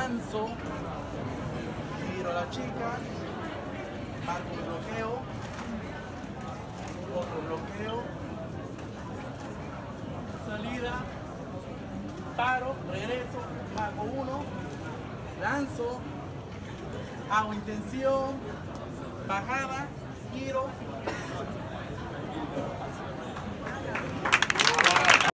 lanzo, giro a la chica, marco un bloqueo, otro bloqueo, salida, paro, regreso, marco uno, lanzo, hago intención, bajada, giro,